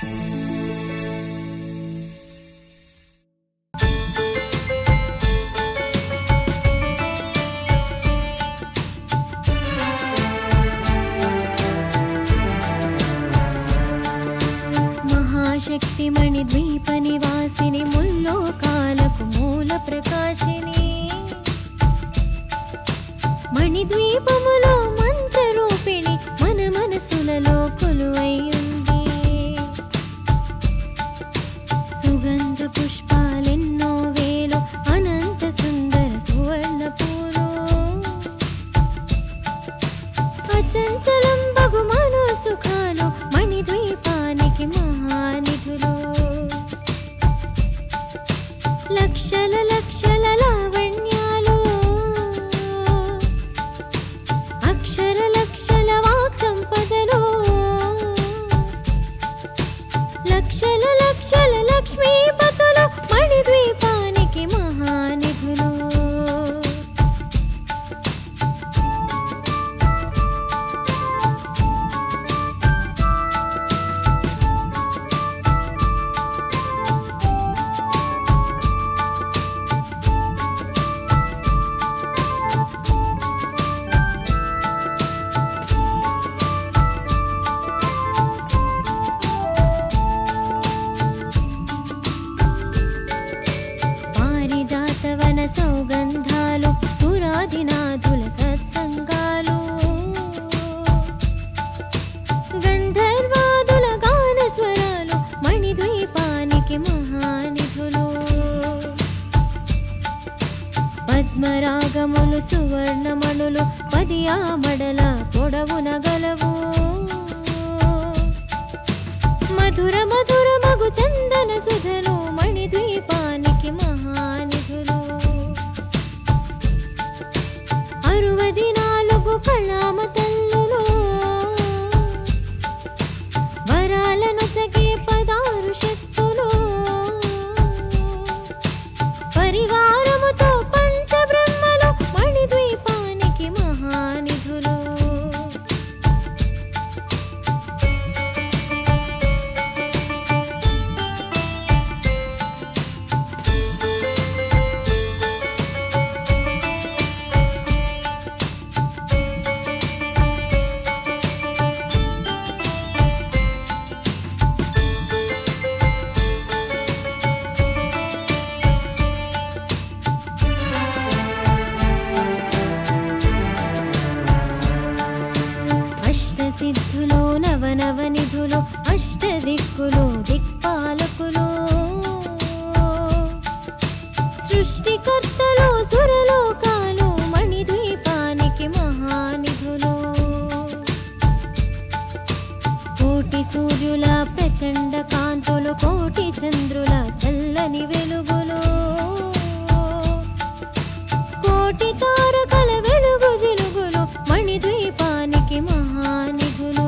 శక్తిమణి ద్వీప నివాసిని ముల్లోకాలకు మూల ప్రకాశిని మణిద్వీపములో మంత్రరూపిణి మన మనసులలో కొలువై ఉంది. సుగంధ పుష్పాలెన్నో వేలు అనంత సుందర సువర్ణ పూలు అచంచలం బగు మనో సుఖాలు మణిద్వీపానికి మహానిధులు. లక్షల లక్షల లావణ్యాలు అక్షర లక్షల వాక్ సంపదలు లక్షల లక్షల లక్ష్మీపతులు మణిద్వీపానికి మహానిధులు. సౌగంధాలు సురాదినాథుల సత్సంగాలు గంధర్వాదుల గాన స్వరాలు మణిద్వీపానికి మహానిధులు. పద్మరాగములు సువర్ణమణులు పదియామడల పొడవున గలవు. మధుర మధుర మగు చందన సుధలు మణిద్వీపానికి మహానిధులు. 64 కళామ తల్లులు వరాలను సగే 16 శక్తులు పరివారముతో పంచబ్రహ్మలు మణిద్వీపానికి మహానిధులు. సిద్ధులు నవనవనిధులు అష్టదిక్కులు దిక్పాలకులు సృష్టికర్తలు సురలోకాలు మణిద్వీపానికి మహానిధులు. కోటి సూర్యుల ప్రచండ కాంతులు కోటి చంద్రుల చల్లని వెలుగులు కోటి తారకల వెలుగు జిలుగులు మణిద్వీపానికి మహానిధులు.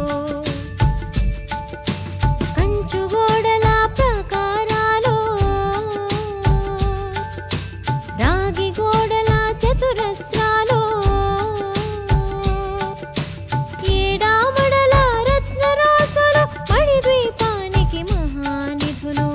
కంచుగోడల ప్రాకారాలు రాగి గోడల చతురస్రాలు ఏడామడల రత్నరాసులు మణిద్వీపానికి మహానిధులు.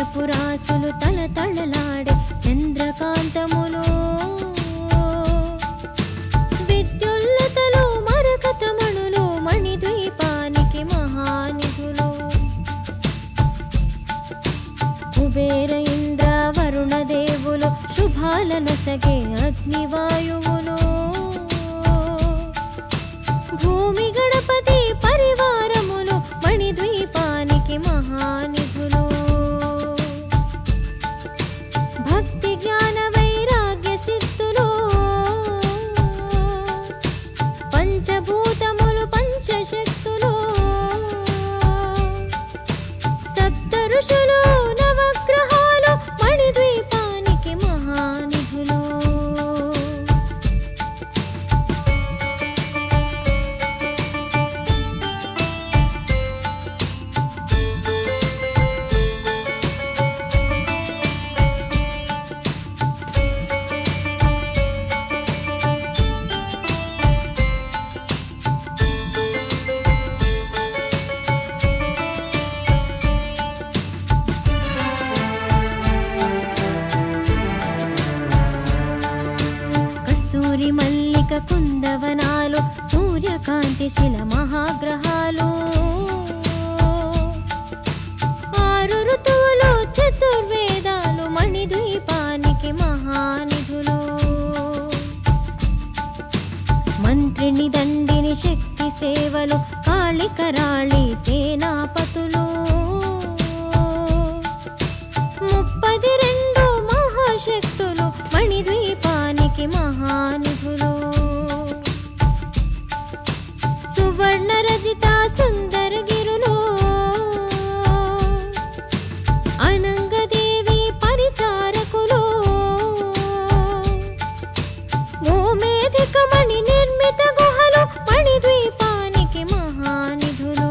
చందనపు రాసులు తలతళలాడే చంద్రకాంతములు విద్యుల్లతలు మరకతమణులు మణిద్వీపానికి మహానిధులు కుబేర ఇంద్ర వరుణ దేవులు శుభాలనొసగే అగ్నివాయువులు భూమి గణపతి పరివారములు మణిద్వీపానికి మహానిధులు భక్తి జ్ఞాన వైరాగ్య సిద్ధులు పంచభూతములు పంచశక్తులు సప్త ఋషులు నవగ్రహాలు మణిద్వీపానికి మహానిధులు కస్తూరి మల్లిక కుందవనాలు సూర్యకాంతి శిల మహాగ్రహాలు ఆరు ఋతువులు చతుర్వేదాలు మణిద్వీపానికి మహానిధులు మంత్రిని దండిని శక్తి సేవలు కాళికరాళి సేనాపతులు 32 మహాశక్తులు మణిద్వీపానికి మహానిధులు సువర్ణ రజిత సుందర గిరులు అనంగదేవి పరిచారకులు భూమేధిక మణి నిర్మిత గుహలు మణిద్వీపానికి మహానిధులు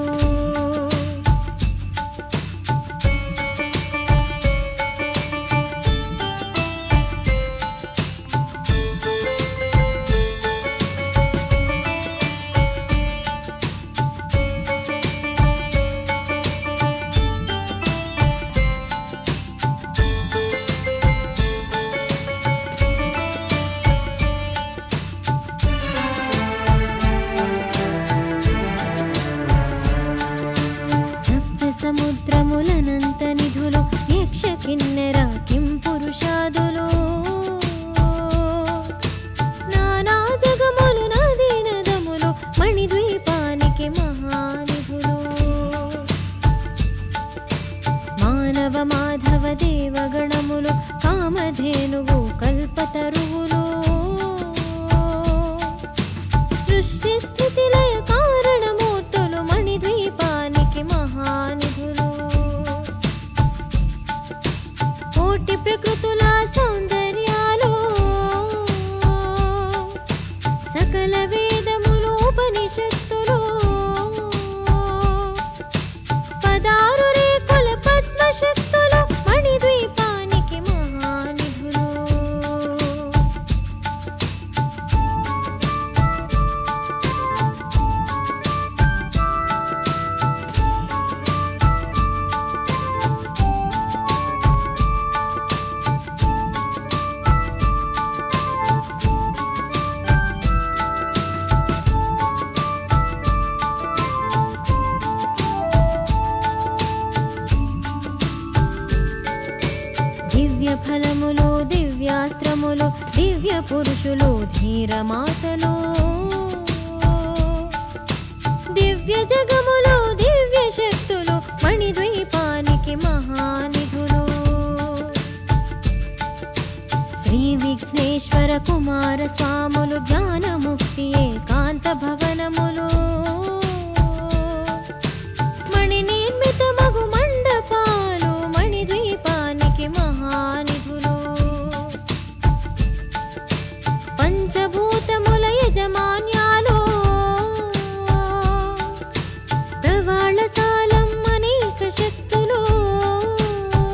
సప్త సముద్రములనంత నిధులు యక్ష కిన్నెర కిం పురుషాదులు నానా జగములు నదీ నదములు మణిద్వీపానికి మహానిధులు మానవ మాధవ దేవగణములు కామధేనువు కల్పతరువులు సృష్టి స్థితి లయ కారణమూర్తులు మణిద్వీపానికి మహానిధులు కోటి ప్రకృతుల సౌందర్యాలు సకల వేదములు ఉపనిషత్తులు 16 రేకుల పద్మశక్తులు మణిద్వీపానికి మహానిధులు దివ్య ఫలములు దివ్యాస్త్రములు దివ్య పురుషులు ధీరమాతలు దివ్య జగములు దివ్య శక్తులు మణిద్వీపానికి మహానిధులు శ్రీ విఘ్నేశ్వర కుమార స్వాములు జ్ఞానముక్తి ఏకాంత భవనములు మణి నిర్మిత మగు మండపాలు మణిద్వీపానికి మహానిధులు పంచభూతముల యజమాన్యాలు ప్రవాళసాలం అనేక శక్తులు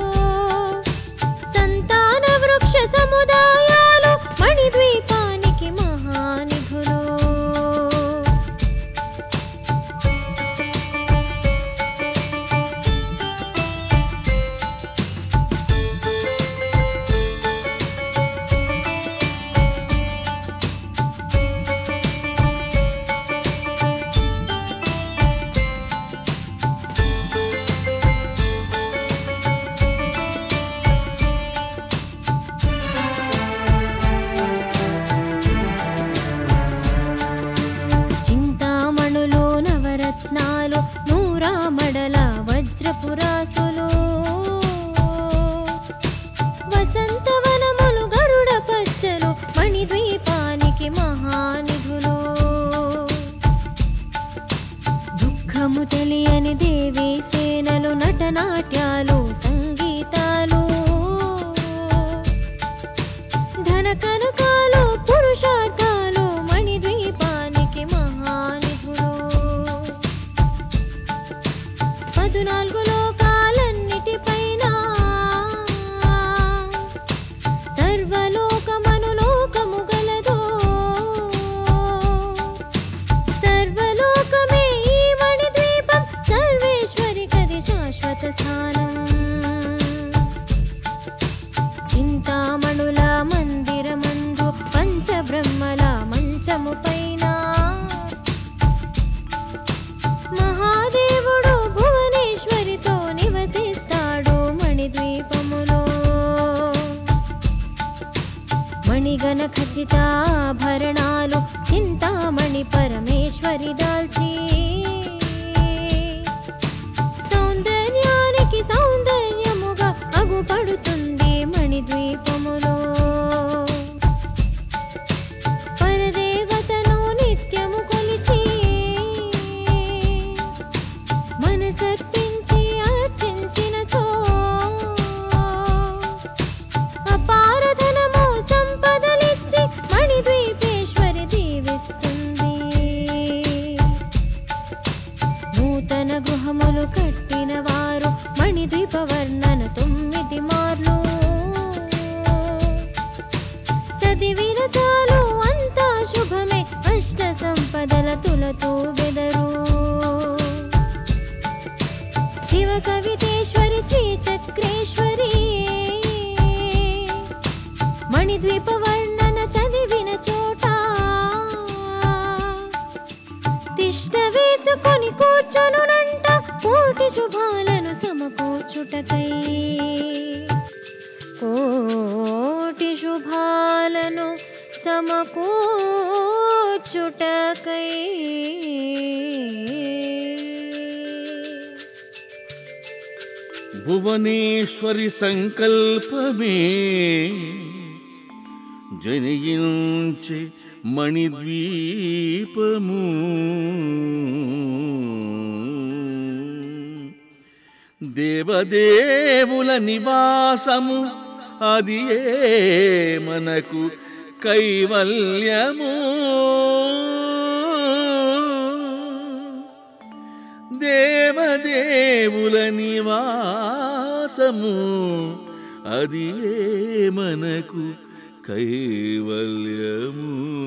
సంతాన వృక్ష సముదాయాలు మణిద్వీపానికి మంచము పైన మహాదేవుడు భువనేశ్వరితో నివసిస్తాడు మణిద్వీపములో. మణిగణ ఖచ్చితాభరణాలు చింతామణి పరమేశ్వరి దాల్చి సౌందర్యానికి సౌందర్యముగా అగుపడుతుంది మణిద్వీపములో. పరదేవతను నిత్యము కొలిచి మనసర్పించి అర్చించినచో అపారధనము సంపదలిచ్చి మణిద్వీపేశ్వరి దీవిస్తుంది. నూతన గృహములు కట్టిన వారు మణిద్వీప వర్ణన 9 మార్లు చదివిన చాలు అంతా శుభమే, అష్ట సంపదల తులతూ బెదరు. శివ కవితేశ్వరి శ్రీ చక్రేశ్వరి మణిద్వీప వర్ణన చదివిన చోట తిష్ట వేసుకొని కూర్చొనునంట కోటి శుభాలను సమకూర్చుటకై. కోటి శుభాలను సమకూర్చుటకై. భువనేశ్వరి సంకల్పమే జనించి మణిద్వీపము. దేవదేవుల నివాసము అది మనకు కైవల్యము. దేవదేవుల నివాసము అది మనకు కైవల్యము.